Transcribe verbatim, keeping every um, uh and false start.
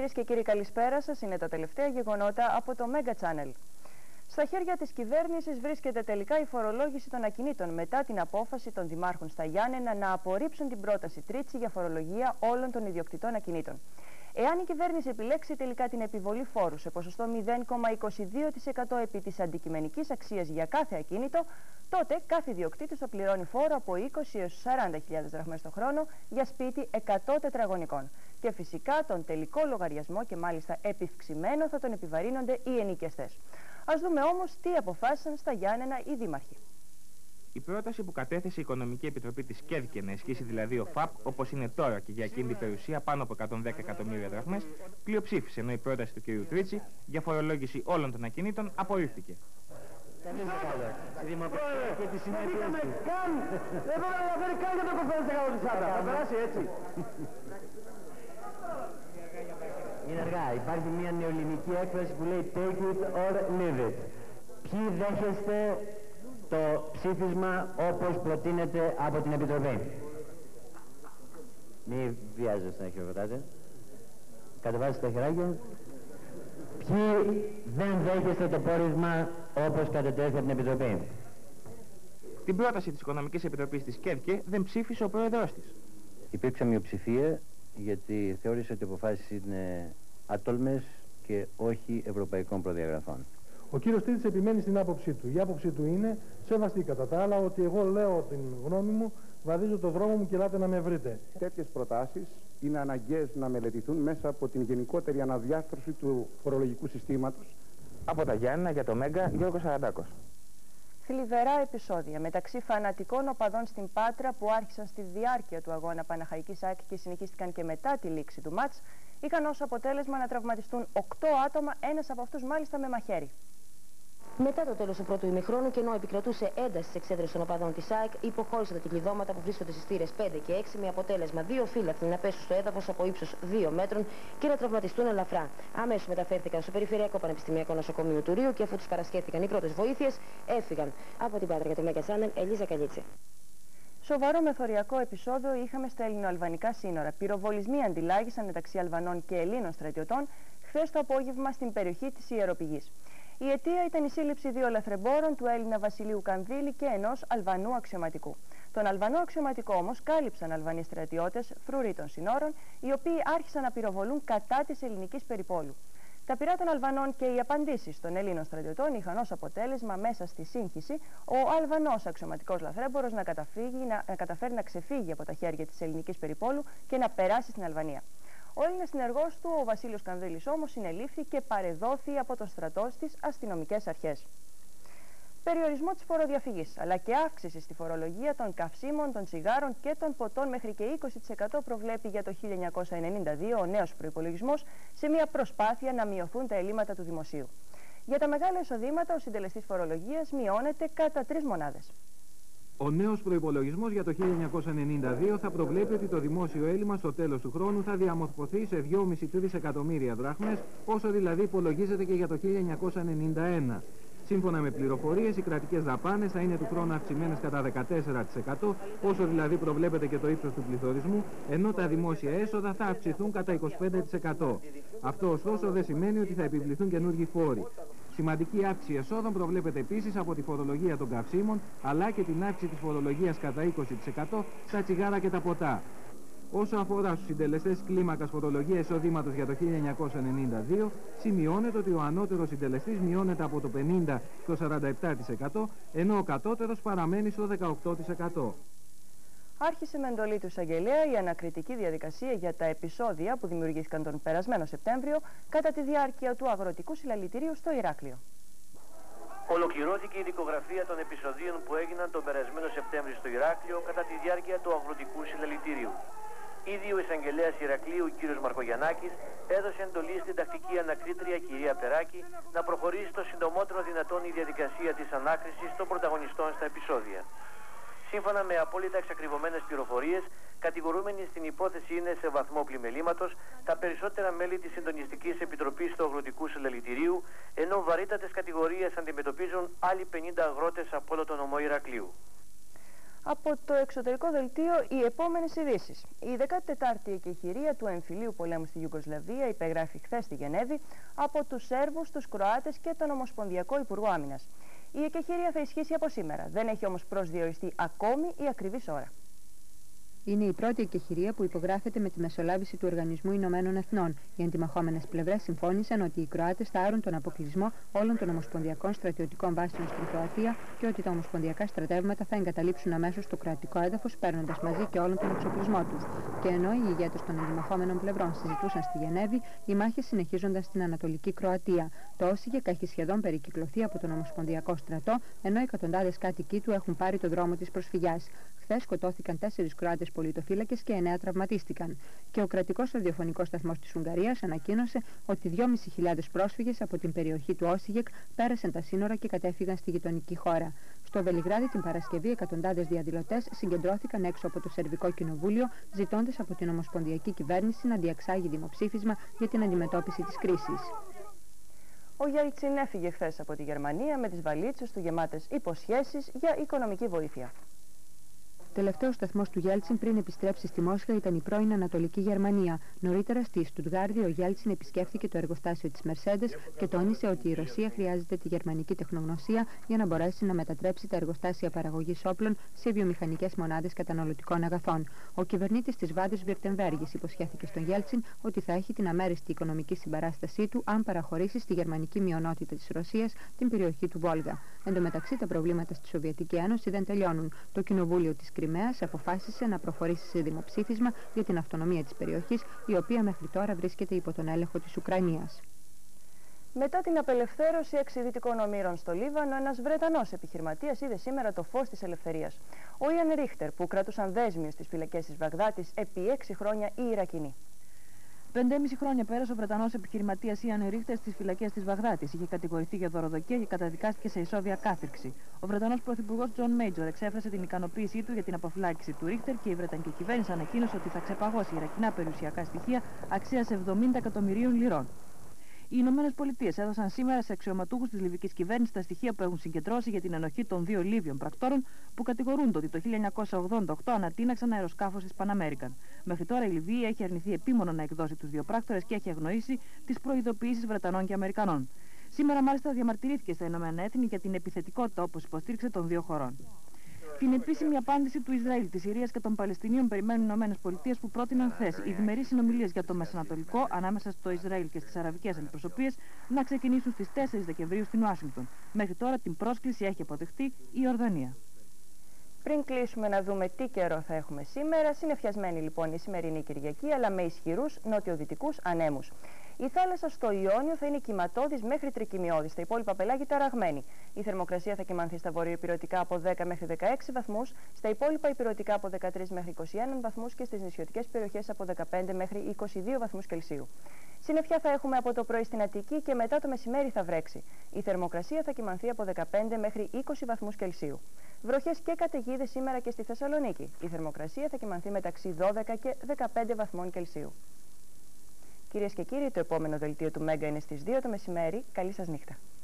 Κυρίες και κύριοι, καλησπέρα σας. Είναι τα τελευταία γεγονότα από το Mega Channel. Στα χέρια της κυβέρνησης βρίσκεται τελικά η φορολόγηση των ακινήτων μετά την απόφαση των δημάρχων στα Γιάννενα να απορρίψουν την πρόταση Τρίτσι για φορολογία όλων των ιδιοκτητών ακινήτων. Εάν η κυβέρνηση επιλέξει τελικά την επιβολή φόρου σε ποσοστό μηδέν κόμμα είκοσι δύο τοις εκατό επί της αντικειμενικής αξίας για κάθε ακίνητο, τότε κάθε ιδιοκτήτης θα πληρώνει φόρο από είκοσι έως σαράντα χιλιάδες δραχμές το χρόνο για σπίτι εκατό τετραγωνικών. Και φυσικά τον τελικό λογαριασμό, και μάλιστα επιυξημένο, θα τον επιβαρύνονται οι ενοικιαστές. Ας δούμε όμως τι αποφάσισαν στα Γιάννενα οι δήμαρχοι. Η πρόταση που κατέθεσε η Οικονομική Επιτροπή της ΚΕΔΚΕ να ισχύσει δηλαδή ο ΦΑΠ όπως είναι τώρα και για εκείνη την περιουσία πάνω από εκατόν δέκα εκατομμύρια δραχμές πλειοψήφισε, ενώ η πρόταση του κ. Τρίτσι για φορολόγηση όλων των ακινήτων απορρίφθηκε. Δεν αναφέρει καν για το κοφέρι εκατό. Θα περάσει έτσι. Είναι αργά. Υπάρχει μια νεοελληνική έκφραση που λέει take it or leave it. Ποιοι δέχεστε το ψήφισμα όπως προτείνεται από την Επιτροπή? Μη βιάζεστε να χειροκροτάτε. Κατεβάστε τα χεράκια. Ποιοι δεν δέχεστε το πόρισμα όπως κατετέθη από την Επιτροπή? Την πρόταση της Οικονομικής Επιτροπής της ΚΕΔΚΕ δεν ψήφισε ο πρόεδρος της. Υπήρξε μειοψηφία γιατί θεώρησε ότι οι αποφάσεις είναι άτολμες και όχι ευρωπαϊκών προδιαγραφών. Ο κύριος Τρίτσης επιμένει στην άποψή του. Η άποψή του είναι σεβαστή κατά τα άλλα, ότι εγώ λέω την γνώμη μου, βαδίζω το δρόμο μου και ελάτε να με βρείτε. Τέτοιες προτάσεις είναι αναγκαίες να μελετηθούν μέσα από την γενικότερη αναδιάρθρωση του φορολογικού συστήματος. Από τα Γιάννενα για το Μέγκα, Γιώργος Σαραντάκος. Θλιβερά επεισόδια μεταξύ φανατικών οπαδών στην Πάτρα που άρχισαν στη διάρκεια του αγώνα Παναχαϊκής ΑΕΚ και συνεχίστηκαν και μετά τη λήξη του μάτς, είχαν ως αποτέλεσμα να τραυματιστούν οκτώ άτομα, ένας από αυτούς μάλιστα με μαχαίρι. Μετά το τέλος του πρώτου ημιχρόνου και ενώ επικρατούσε ένταση στις εξέδρες των οπαδών της ΑΕΚ, υποχώρησαν τα κυλιδώματα που βρίσκονται στις θύρες πέντε και έξι με αποτέλεσμα δύο φύλακροι να πέσουν στο έδαφος από ύψος δύο μέτρων και να τραυματιστούν ελαφρά. Αμέσως μεταφέρθηκαν στο Περιφερειακό Πανεπιστημιακό Νοσοκομείο του Ρίου και αφού τους παρασχέθηκαν οι πρώτες βοήθειες, έφυγαν. Από την Πάτρα για το Mega Channel, Ελίζα Καλίτση. Σοβαρό μεθοριακό επεισόδιο είχαμε στα ελληνοαλβανικά σύνορα. Πυροβολισμοί αντιλάγησαν μεταξύ Αλβανών και Ελλήνων στρατιωτών χθες το απόγευμα στην περιοχή της Ιεροπηγής. Η αιτία ήταν η σύλληψη δύο λαθρεμπόρων, του Έλληνα Βασιλείου Κανδύλη και ενός Αλβανού αξιωματικού. Τον Αλβανό αξιωματικό όμως κάλυψαν Αλβανοί στρατιώτες φρουροί των συνόρων, οι οποίοι άρχισαν να πυροβολούν κατά της ελληνικής περιπόλου. Τα πυρά των Αλβανών και οι απαντήσεις των Ελλήνων στρατιωτών είχαν ως αποτέλεσμα μέσα στη σύγχυση ο Αλβανός αξιωματικός λαθρέμπορος να, να, να καταφέρει να ξεφύγει από τα χέρια της ελληνικής περιπόλου και να περάσει στην Αλβανία. Ο Έλληνας συνεργός του, ο Βασίλειος Κανδύλης, όμως συνελήφθη και παρεδόθη από τον στρατό στις αστυνομικές αρχές. Περιορισμό της φοροδιαφυγής, αλλά και αύξηση στη φορολογία των καυσίμων, των τσιγάρων και των ποτών μέχρι και είκοσι τοις εκατό προβλέπει για το χίλια εννιακόσια ενενήντα δύο ο νέος προϋπολογισμός σε μια προσπάθεια να μειωθούν τα ελλείμματα του δημοσίου. Για τα μεγάλα εισοδήματα, ο συντελεστής φορολογίας μειώνεται κατά τρεις μονάδες. Ο νέος προϋπολογισμός για το χίλια εννιακόσια ενενήντα δύο θα προβλέπει ότι το δημόσιο έλλειμμα στο τέλος του χρόνου θα διαμορφωθεί σε δυόμισι με τρεις εκατομμύρια δράχμες, όσο δηλαδή υπολογίζεται και για το χίλια εννιακόσια ενενήντα ένα. Σύμφωνα με πληροφορίες, οι κρατικές δαπάνες θα είναι του χρόνου αυξημένες κατά δεκατέσσερα τοις εκατό, όσο δηλαδή προβλέπεται και το ύψος του πληθωρισμού, ενώ τα δημόσια έσοδα θα αυξηθούν κατά είκοσι πέντε τοις εκατό. Αυτό ωστόσο δεν σημαίνει ότι θα επιβληθούν καινούργιοι φόροι. Σημαντική αύξηση εσόδων προβλέπεται επίσης από τη φορολογία των καυσίμων, αλλά και την αύξηση της φορολογίας κατά είκοσι τοις εκατό στα τσιγάρα και τα ποτά. Όσο αφορά στους συντελεστές κλίμακας φορολογίας εισοδήματος για το χίλια εννιακόσια ενενήντα δύο, σημειώνεται ότι ο ανώτερος συντελεστής μειώνεται από το πενήντα στο σαράντα επτά τοις εκατό, ενώ ο κατώτερος παραμένει στο δεκαοκτώ τοις εκατό. Άρχισε με εντολή του εισαγγελέα η ανακριτική διαδικασία για τα επεισόδια που δημιουργήθηκαν τον περασμένο Σεπτέμβριο κατά τη διάρκεια του αγροτικού συλλαλητηρίου στο Ηράκλειο. Ολοκληρώθηκε η δικογραφία των επεισοδίων που έγιναν τον περασμένο Σεπτέμβριο στο Ηράκλειο κατά τη διάρκεια του αγροτικού συλλαλητηρίου. Ήδη ο εισαγγελέας Ηρακλείου κ. Μαρκογιαννάκης έδωσε εντολή στην τακτική ανακρίτρια κυρία Περάκη να προχωρήσει το συντομότερο δυνατόν η διαδικασία της ανάκρισης των πρωταγωνιστών στα επεισόδια. Σύμφωνα με απόλυτα εξακριβωμένες πληροφορίες, κατηγορούμενοι στην υπόθεση είναι σε βαθμό πλημελήματος τα περισσότερα μέλη της Συντονιστικής Επιτροπής του Αγροτικού Συλλαλητηρίου, ενώ βαρύτατες κατηγορίες αντιμετωπίζουν άλλοι πενήντα αγρότες από όλο τον νομό Ηρακλείου. Από το εξωτερικό δελτίο οι επόμενες ειδήσεις. Η δέκατη τετάρτη εκεχηρία του εμφυλίου πολέμου στη Ιουγκοσλαβία υπεγράφει χθες στη Γενέβη από τους Σέρβους, τους Κροάτες και τον Ομοσπονδιακό Υπουργό Άμυνας. Η εκεχηρία θα ισχύσει από σήμερα. Δεν έχει όμως προσδιοριστεί ακόμη η ακριβής ώρα. Είναι η πρώτη εκεχηρία που υπογράφεται με τη μεσολάβηση του Οργανισμού Ηνωμένων Εθνών. Οι αντιμαχόμενες πλευρές συμφώνησαν ότι οι Κροάτες θα άρουν τον αποκλεισμό όλων των ομοσπονδιακών στρατιωτικών βάσεων στην Κροατία και ότι τα ομοσπονδιακά στρατεύματα θα εγκαταλείψουν αμέσως το κροατικό έδαφος, παίρνοντας μαζί και όλον τον εξοπλισμό τους. Και ενώ οι ηγέτες των αντιμαχόμενων πλευρών συζητούσαν στη Γενέβη, οι μάχες συνεχίζονταν στην Ανατολική Κροατία. Το Όσιγεκ έχει σχεδόν περικυκλωθεί από τον Ομοσπονδιακό στρατό, ενώ εκατοντάδες κάτοικοι του έχουν πάρει το δρόμο της προσφυγιάς. Χθες σκοτώθηκαν τέσσερις Κροάτες πολιτοφύλακες και εννέα τραυματίστηκαν. Και ο κρατικός ραδιοφωνικός σταθμός της Ουγγαρίας ανακοίνωσε ότι δυόμισι χιλιάδες πρόσφυγες από την περιοχή του Όσιγεκ πέρασαν τα σύνορα και κατέφυγαν στη γειτονική χώρα. Στο Βελιγράδι την Παρασκευή εκατοντάδες διαδηλωτές συγκεντρώθηκαν έξω από το Σερβικό Κοινοβούλιο, ζητώντας από την Ομοσπονδιακή Κυβέρνηση να διεξάγει δημοψήφισμα για την αντιμετώπιση της κρίσης. Ο Γέλτσιν έφυγε χθες από τη Γερμανία με τις βαλίτσες του γεμάτες υποσχέσεις για οικονομική βοήθεια. Τελευταίος σταθμός του Γέλτσιν πριν επιστρέψει στη Μόσχα ήταν η πρώην Ανατολική Γερμανία. Νωρίτερα στη Στουτγάρδη ο Γέλτσιν επισκέφθηκε το εργοστάσιο της Mercedes και τόνισε ότι η Ρωσία χρειάζεται τη γερμανική τεχνογνωσία για να μπορέσει να μετατρέψει τα εργοστάσια παραγωγής όπλων σε βιομηχανικές μονάδες καταναλωτικών αγαθών. Ο κυβερνήτης της Βάδης Βιρτεμβέργης υποσχέθηκε στον Γέλτσιν ότι θα έχει την αμέριστη οικονομική συμπαράστασή του αν παραχωρήσει στη γερμανική μειονότητα της Ρωσίας την περιοχή του Βόλγα. Εν τω μεταξύ, τα προβλήματα στη Σοβιετική Ένωση δεν τελειώνουν. Το Κοινοβούλιο της Κριμαίας αποφάσισε να προχωρήσει σε δημοψήφισμα για την αυτονομία της περιοχής, η οποία μέχρι τώρα βρίσκεται υπό τον έλεγχο της Ουκρανίας. Μετά την απελευθέρωση εξειδητικών ομήρων στο Λίβανο, ένας Βρετανός επιχειρηματίας είδε σήμερα το φως της ελευθερίας. Ο Ιαν Ρίχτερ, που κρατούσαν δέσμιο στις φυλακές της Βαγδάτης επί έξι χρόνια οι Ιρακινοί. Πεντέμιση χρόνια πέρασε ο Βρετανός επιχειρηματίας Ιαν Ρίχτερ στις φυλακές της Βαγδάτης. Είχε κατηγορηθεί για δωροδοκία και καταδικάστηκε σε ισόβια κάθριξη. Ο Βρετανός πρωθυπουργός Τζον Μέιτζορ εξέφρασε την ικανοποίησή του για την αποφυλάκηση του Ρίχτερ και η Βρετανική κυβέρνηση ανακοίνωσε ότι θα ξεπαγώσει ιρακινά περιουσιακά στοιχεία αξίας εβδομήντα εκατομμυρίων λιρών. Οι Ηνωμένες Πολιτείες έδωσαν σήμερα σε αξιωματούχους της Λιβικής κυβέρνησης τα στοιχεία που έχουν συγκεντρώσει για την ενοχή των δύο Λίβιων πρακτόρων που κατηγορούνται ότι το χίλια εννιακόσια ογδόντα οκτώ ανατείναξαν αεροσκάφος της Pan American. Μέχρι τώρα η Λιβύη έχει αρνηθεί επίμονα να εκδώσει τους δύο πράκτορες και έχει αγνοήσει τις προειδοποιήσεις Βρετανών και Αμερικανών. Σήμερα μάλιστα διαμαρτυρήθηκε στα Ηνωμένα Έθνη για την επιθετικότητα όπως υποστήριξε των δύο χωρών. Την επίσημη απάντηση του Ισραήλ, της Συρίας και των Παλαιστινίων περιμένουν οι Ηνωμένες Πολιτείες που πρότειναν χθες οι διμερείς συνομιλίες για το Μεσανατολικό ανάμεσα στο Ισραήλ και στις αραβικές αντιπροσωπείες να ξεκινήσουν στις τέσσερις Δεκεμβρίου στην Ουάσιγκτον. Μέχρι τώρα την πρόσκληση έχει αποδεχτεί η Ιορδανία. Πριν κλείσουμε να δούμε τι καιρό θα έχουμε σήμερα, συννεφιασμένη λοιπόν η σημερινή Κυριακή, αλλά με ισχυρούς νοτιοδυτικούς ανέμους. Η θάλασσα στο Ιόνιο θα είναι κυματώδης μέχρι τρικυμιώδης, στα υπόλοιπα πελάγη ταραγμένη. Η θερμοκρασία θα κυμανθεί στα βορειοϊπειρωτικά από δέκα μέχρι δεκαέξι βαθμούς, στα υπόλοιπα υπειρωτικά από δεκατρείς μέχρι είκοσι ένα βαθμούς και στις νησιωτικές περιοχές από δεκαπέντε μέχρι είκοσι δύο βαθμούς Κελσίου. Συννεφιά θα έχουμε από το πρωί στην Αττική και μετά το μεσημέρι θα βρέξει. Η θερμοκρασία θα κυμανθεί από δεκαπέντε μέχρι είκοσι βαθμούς Κελσίου. Βροχές και καταιγίδες σήμερα και στη Θεσσαλονίκη. Η θερμοκρασία θα κυμανθεί μεταξύ δώδεκα και δεκαπέντε βαθμών Κελσίου. Κυρίες και κύριοι, το επόμενο δελτίο του Μέγκα είναι στις δύο το μεσημέρι. Καλή σας νύχτα.